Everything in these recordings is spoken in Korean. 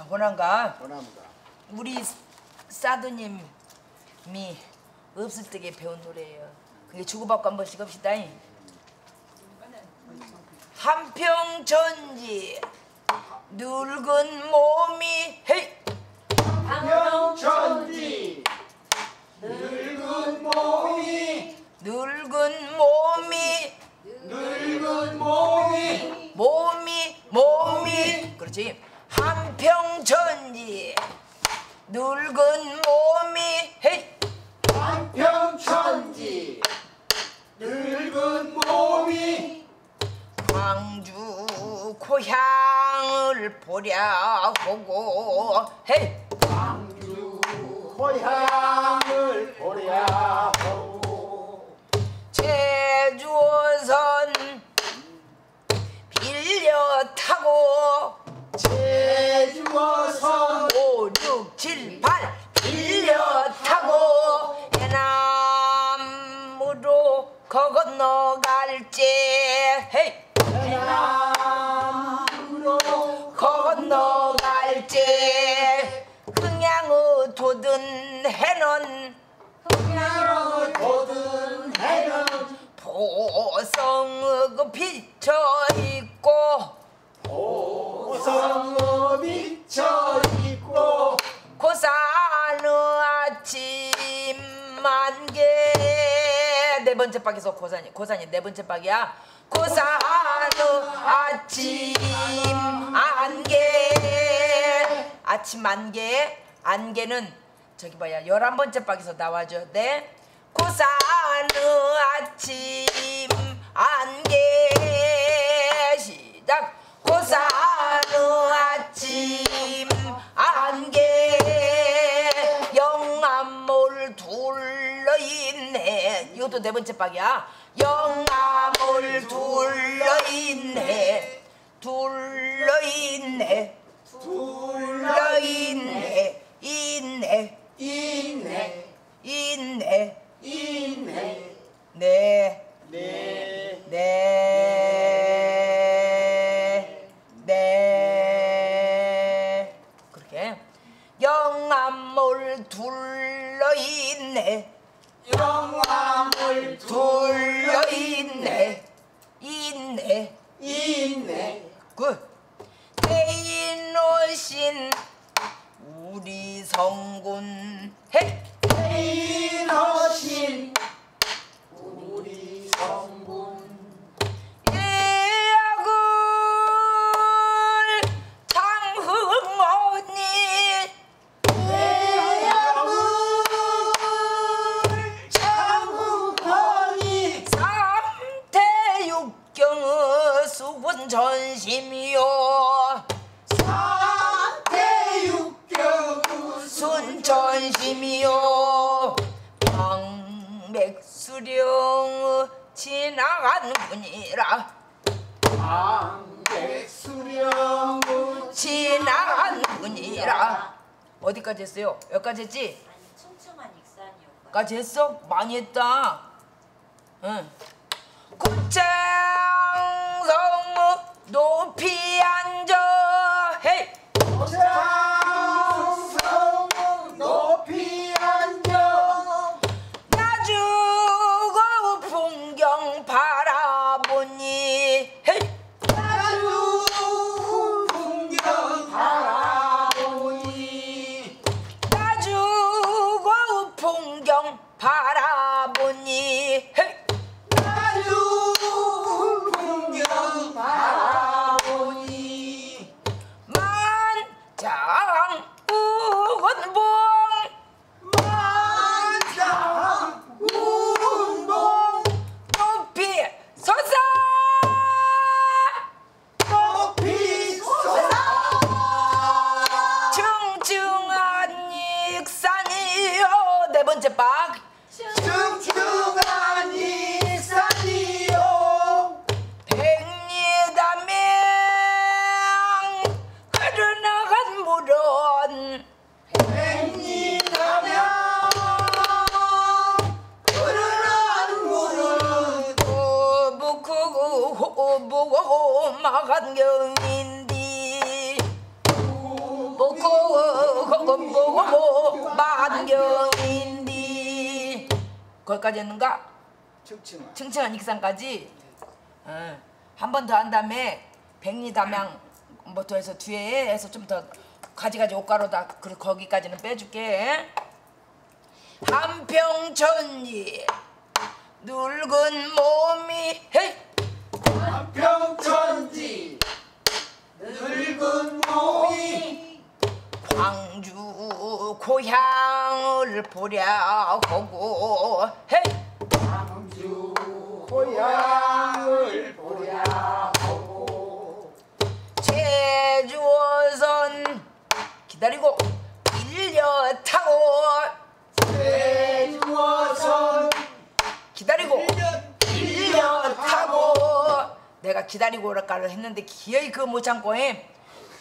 호남가 호남가. 우리 사도님이 없을 때에 배운 노래예요. 그게 주고받고 한 번씩 합시다. 한평천지 늙은 몸이 헤이 한평천지 늙은 몸이 그렇지. 한평천지 늙은 몸이 헤이 한평천지 늙은 몸이 광주 고향을 보랴 보고 헤이 광주 고향을 보랴 보고 제주어선 빌려 타고 제주어선 5, 6, 7, 8 빌려 타고 해남으로 건너갈지 헤이 해남으로 건너갈지 흥양의 돋은 해는 흥양의 돋은 해는 보성의 그 비쳐있고 보성의 비쳐있고 고산의 아침 만개 네 번째 박에서 고산이 네 번째 박이야. 고산의 아침 안개 아침 안개 안개는 저기 봐야 11번째 박에서 나와줘야 돼. 고산의 아침 안개 시작. 고산의 아침 안개 영암을 둘러있네. 이것도 네 번째 박이야. 영암을 둘러있네. 둘러있네. 둘러있네. 있네. 있네 있네. 있네 네. 네 네. 네. 그렇게 영암을 둘러있네. 영암을 둘러있네. 있네. 있네 굿. 대인 오신 우리 성군 헤이 대인하신 우리 성군 예약을 장흥언니 대양을 장흥하니 삼태육경의 수군 전심이요 삼태육경의 순전심이요 방백수령의 지나간 분이라 방백수령의 지나간 분이라 어디까지 했어요? 여기까지 했지? 아니 촘촘한 익산이요. 까지 했어? 많이 했다. 응. 고창성 높이 앉아 헤이 고창성 높이 앉아 나주고 풍경 바라보니 헤이 나주 풍경 바라보니 나주고 풍경 바라보니 헤이 나주 풍경 바라보니 만장 우건봉 만장 운봉 높이 솟아 높이 솟아 청청한 익산이요 네 번째 박 청청한 익산이요 백리담양 흐르나간 물은 백리담양 흐르는 물은 부크고 호부고 마간경인디 부크고 보고 만경인디 거기까지 했는가? 층층한 익산까지. 한 번 더 한 다음에 백리담양부터 해서 뒤에 해서 좀 더 가지가지 옷가루다. 그리고 거기까지는 빼줄게. 한평천지 늙은 몸이 헤이 한평천지 늙은 몸이 광주 고향을 보려고 헤이 광주 고향을 보려고 제주어선 기다리고 일려 타고 제주어선 기다리고 일려 타고 내가 기다리고 오랄까를 했는데 기어이 그거 못 참고 해.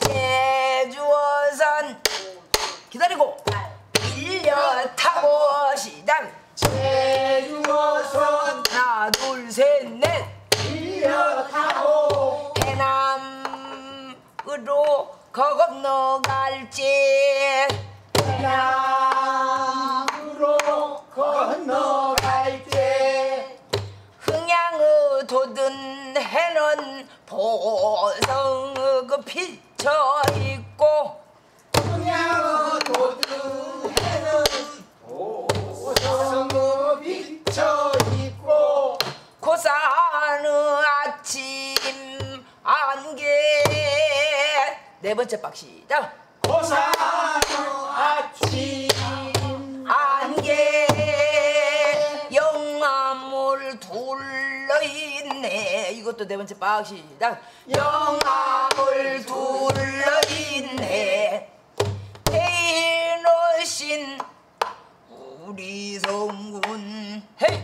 제주어선 기다리고 일려 타고 시작. 제주어선 하나 둘 셋 넷 일려 타고 해남으로 건너갈지 해남으로 건너갈 때 흥양의 돋은 해는 보성 피쳐 있고 그냥 돋은 해는 보성을 비쳐 있고 고산의 아침 안개 네 번째 박 시작. 고산의 아침 안개 영암을 둘러있네. 이것도 네 번째 박 시작. 영암을 둘러있네. 대인어신 우리 성군 헤이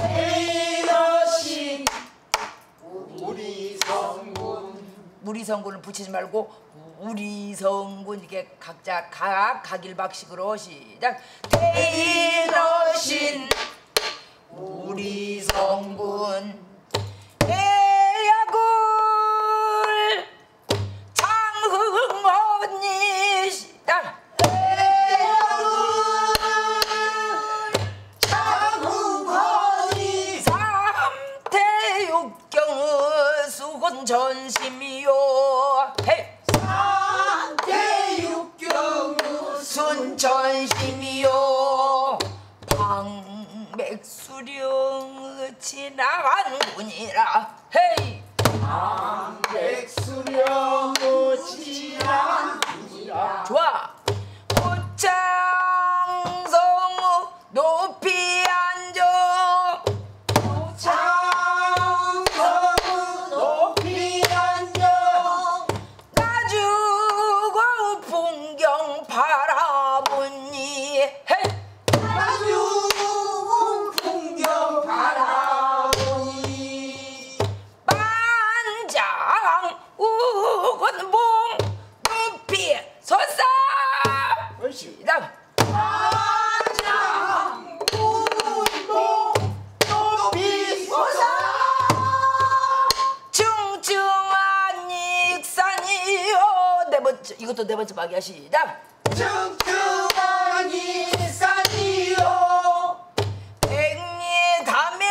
대인어신 우리 성군 우리 성군을 붙이지 말고 우리 성군 이렇게 각자 각일박식으로 시작. 대인어신 우리 성군 대약을 장흥언니 시작. 장흥언니 삼태육경의 수건 전심이요 헤이 삼태육경의 순전심이요 방백수령의 지나간 군이라 헤이 백수령의 지난 분이라 좋아. 고창성 높이 앉아 장성은 높이 앉아 가지고 풍경 바라보니 헤이 아주 풍경 바라보니 반장 우건봉 높이 솟아 시작. 반장 운동 높이 솟아 층층한 익산이요 네 번째 이것도 네 번째 박이야 시작. 증증한 이산이요 백리담양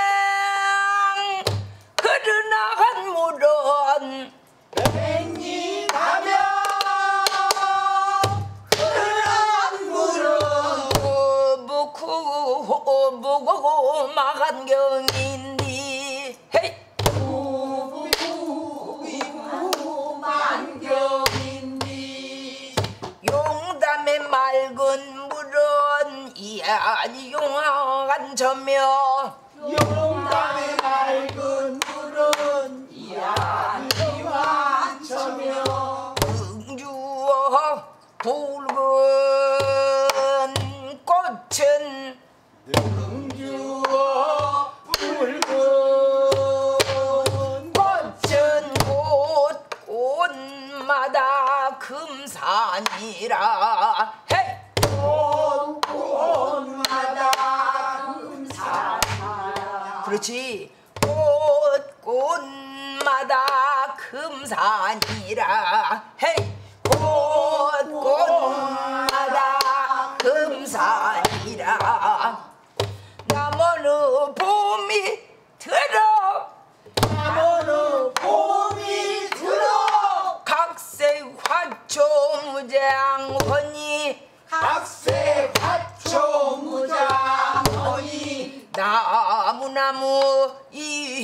흐르나간 물은 백리담양 흐르는 물은 부고 마간경인디 헤이 만경인디 용담의 맑은 물은 이안이 용한 저며 용담의 맑은 물은 이안이와 처며 응주어 붉은 꽃은 응주어 붉은 꽃은 곳곳마다 금산이라 헤이 곳곳마다 금산이라 그렇지 곳곳마다 금산이라 헤이 곳곳마다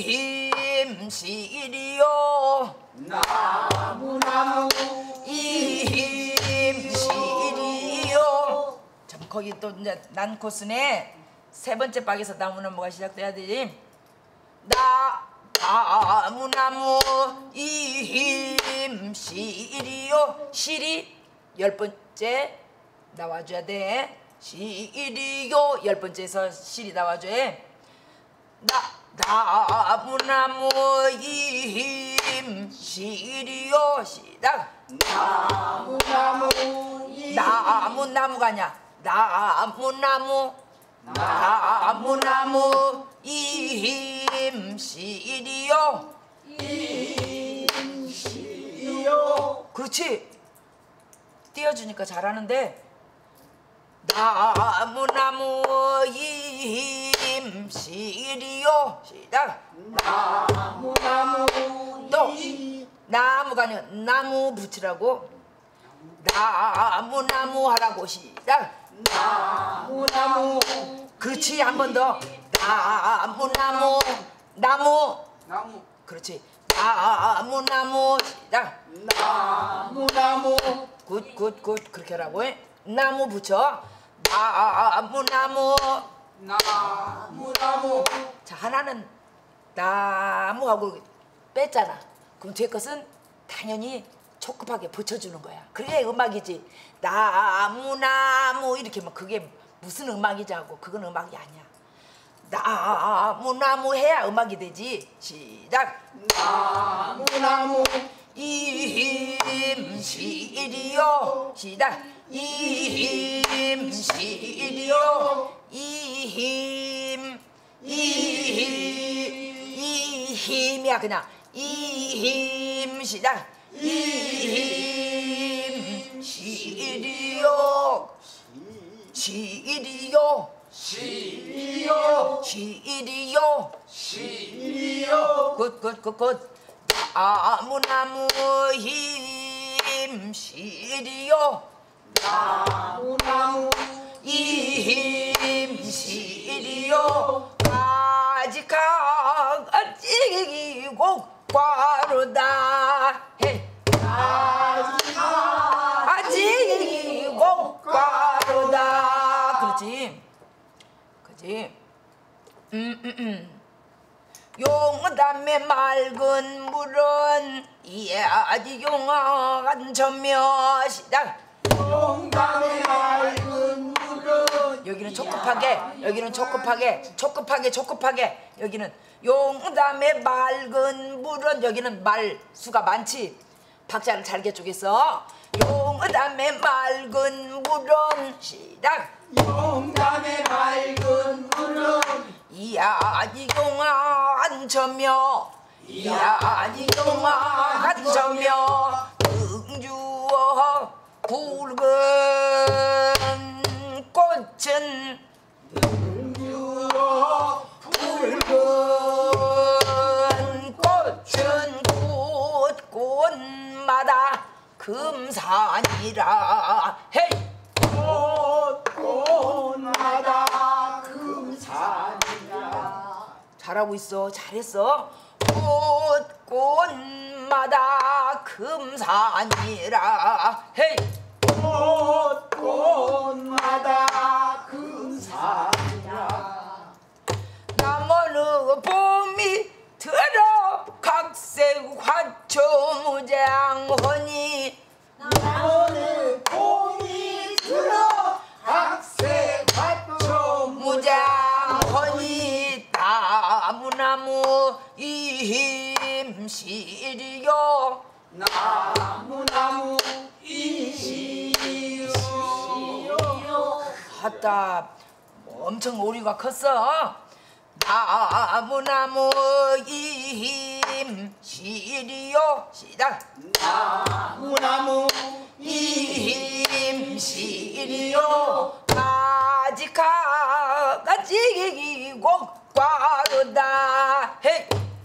이힘시리요 나무 이힘시리요. 참 거기 또 이제 난 코스네 세 번째 박에서 나무나무가 시작돼야 되지. 나무 이힘시리요. 시리 10번째 나와줘야 돼. 시리요 10번째에서 시리 나와줘야 해. 나무 이힘시리요. 시작. 나무가 아니야. 나무 이힘시리요. 그렇지. 띄워주니까 잘하는데. 나무 이힘시리요. 시작. 또 나무가 아니야. 나무 붙이라고. 나무 하라고. 시작. 그렇지. 한 번 더. 나무. 그렇지. 나무. 시작. 굿. 그렇게 하라고 해. 나무 붙여. 나무. 자, 하나는 나무하고 뺐잖아. 그럼 뒤에 것은 당연히 촉급하게 붙여주는 거야. 그게 음악이지. 나무 이렇게 막 그게 무슨 음악이지 하고 그건 음악이 아니야. 나무 해야 음악이 되지. 시작. 나무 이힘시리요. 시작. 이힘시리요. 이힘이야 그냥. 이힘. 시작. 이힘시리요. 시리요. 굿. 나무 이힘시리요. 이힘시리요. 가지가 찌고 과로다. 해. 찌고 과로다. 그렇지. 용담의 맑은 물은 이해하지 용한 점며. 시작. 용담의 맑은 물은 여기는 촉급하게. 여기는 촉급하게. 여기는 용담의 맑은 물은. 여기는 말 수가 많지. 박자를 잘게 쪼겠어. 용담의 맑은 물은. 시작. 용담의 맑은 물은 이야지 용한 점여. 이야지 용한 점여. 응주어 붉은 꽃은 유어 붉은 꽃은 곳곳마다 금산이라. 헤이. 곳곳마다 금산이라. 잘하고 있어. 잘했어. 곳곳마다 금산이라. 헤이. 곳곳마다 금산이라. 남어느 봄이 들어 각색 화초무장하니. 오늘 봄이 들어 각색 화초 무장하니. 나무 이힘시리요. 나무 이시요. 아따 엄청 오류가 컸어. 나무 이힘시리요. 시작. 나무 이힘시리요. 가지가 찌고 과로다. 헤이.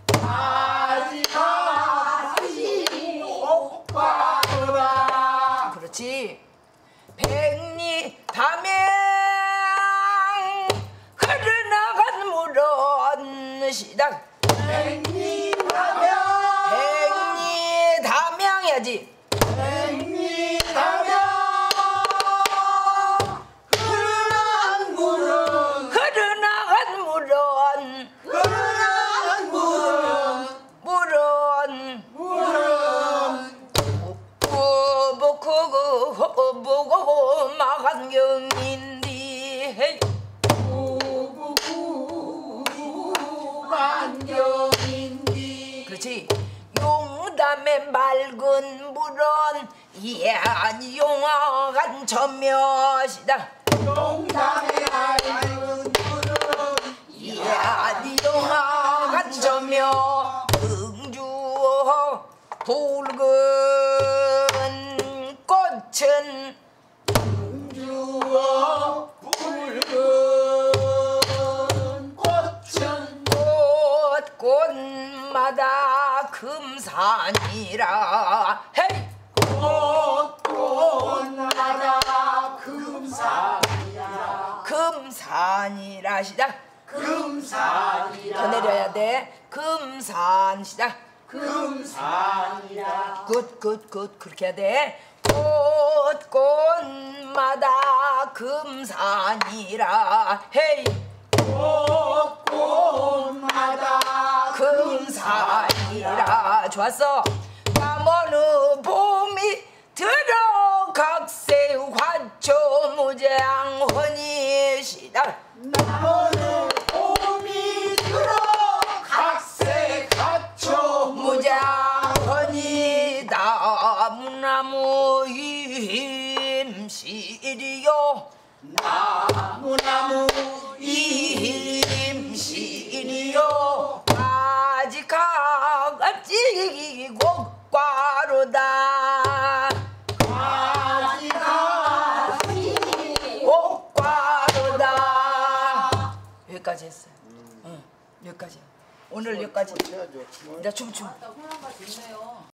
오빠라. 그렇지. 백리 담양 흐르나간 물은. 시작. 백리다명 백리담양해야지. 백리다명 흐르는 물은 흐르나간 물은 흐르는 물은 보고 마간경인디 만경인디 그렇지. 용담의 맑은 물은 이안 용화간 저몇이다. 용담의 맑은 물은 이안 용화간 저몇 응주 붉은 꽃은 주어 붉은 꽃은 꽃마다 금산이라 헤이 꽃꽃마다 금산이라 금산이라시다. 금산이라 더 내려야 돼. 금산시다. 금산이라 굿굿굿 그렇게 해야 돼. 꽃꽃마다 금산이라 헤이 꽃꽃마다 금산이라. 좋았어. 남어느 봄이 들어각세 화초무장 헌이시다. 나무는 봄이 들어 각색 갖춰 무장헌이다. 무나무 임시리요 나무나무 임시리요 아직까지 꽃가루다. 가지가 꽃가루다. 여기까지 했어요. 응, 여기까지. 오늘 여기까지. 이제 춤춤. 나 훌륭한 거 좋네요.